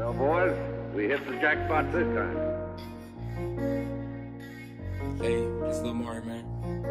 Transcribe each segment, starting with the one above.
Well, boys, we hit the jackpot this time. Hey, it's Lil Mari, man.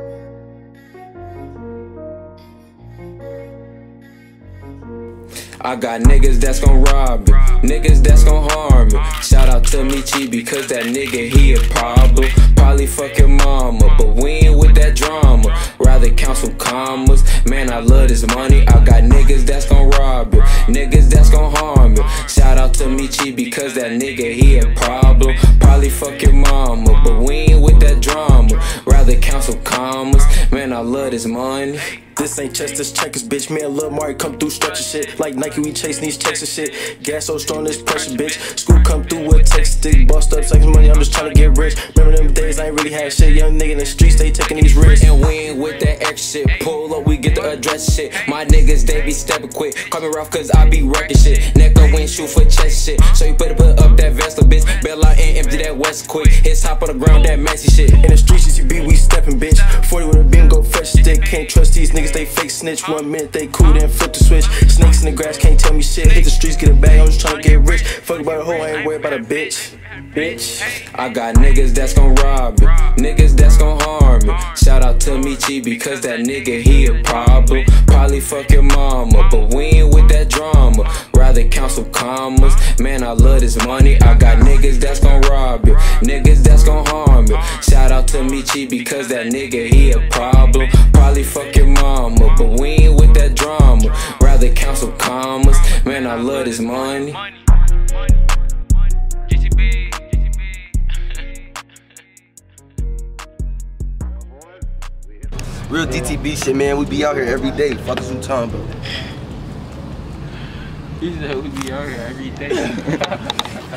I got niggas that's gon' rob me, niggas that's gon' harm me. Shout out to Michi because that nigga, he a problem. Probably fuck your mama, but we ain't with that drama. Rather count some commas, man, I love this money. I got niggas that's gon' rob you, niggas that's gon' harm you. Shout out to Michi because that nigga, he a problem. Probably fuck your mama, but we ain't with that drama. Rather count some commas, man, I love this money. This ain't chess, this checkers, bitch. Me and Lil Mari come through structure shit. Like Nike, we chasing these checks and shit. Gas so strong, this pressure, bitch. School come through with text stick. Bust up, sex money, I'm just trying to get rich. Remember them days, I ain't really had shit. Young nigga in the streets, they taking these risks. And we ain't with that extra shit. Pull up, we get the address shit. My niggas, they be stepping quick. Call me rough cause I be wrecking shit. Neck up, we ain't shoot for chest shit. So you better put up that vest, little bitch. Bail out and empty that west quick. Hits top on the ground, that messy shit. In the streets, UCB, we stepping, bitch. 40 with a beam, go fetch a stick. Can't trust these niggas, they fake snitch. 1 minute they cool, then flip the switch. Snakes in the grass, can't tell me shit. Hit the streets, get a bag, I'm just trying to get rich. Fuck about a hoe, I ain't worried about a bitch. I got niggas that's gon' rob me, niggas that's gon' harm me. Shout out to Michi because that nigga, he a problem. Probably fuck your mama, but we ain't with that drama. Rather count some commas, man, I love this money. I got niggas that's gon' rob you, niggas that's gon' harm you. Shout out to Michi because that nigga, he a problem. Probably fuck your mama, but we ain't with that drama. Rather count some commas, man, I love this money. Real DTB shit, man. We be out here every day. Fuck us, you talking about? He said we be out here every day.